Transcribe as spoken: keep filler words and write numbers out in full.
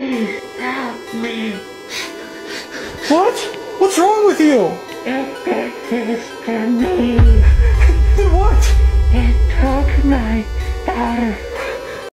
Help me. What? What's wrong with you? It did this to me.